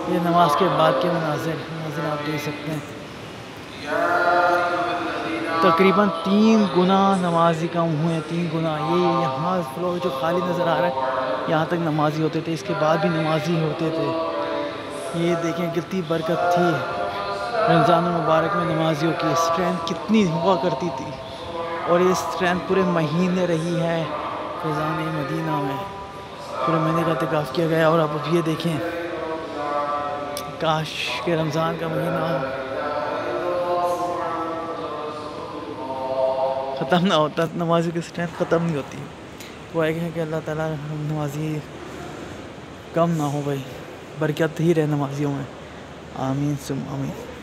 ये नमाज के बाद के मनाज़िर आप देख सकते हैं। तकरीबन 3 गुना नमाजी कम हुए, 3 गुना। ये यहाँ फ्लोर जो खाली नज़र आ रहा है, यहाँ तक नमाजी होते थे, इसके बाद भी नमाजी होते थे। ये देखें कितनी बरकत थी रमज़ान मुबारक में। नमाजियों की स्ट्रेंथ कितनी हुआ करती थी, और ये स्ट्रेंथ पूरे महीने रही है फैज़ान मदीना में। पूरे महीने का इत्तिकाफ़ किया गया। और अब ये देखें, काश के रमज़ान का महीना ख़त्म ना होता, नमाज़ी की स्ट्रेंथ ख़त्म नहीं होती। वो है कि अल्लाह ताला नमाज़ी कम ना हो भाई, बरकत ही रहे नमाजियों में। आमीन सुम आमीन।